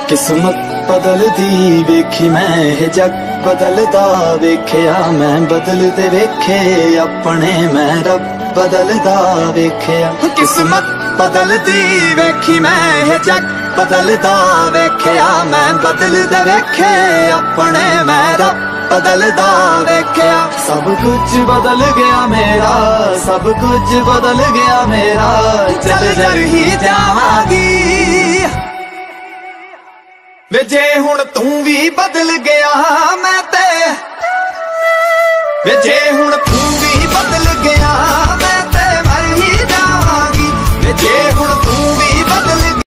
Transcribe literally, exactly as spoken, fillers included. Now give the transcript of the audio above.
किस्मत बदलदी वेखी मैं जग बदलदा वेख्या मैं बदलदे वेखे अपने मैं रब बदलदा वेख्या। किस्मत बदलदी वेखी मैं जग बदलदा वेख्या मैं बदलदे वेखे अपने मैं रब बदलदा वेख्या। सब कुछ बदल गया मेरा, सब कुछ बदल गया मेरा, चल जर ही जावांगी वे जे हुण तू भी बदल गया मैं ते वे जे हुण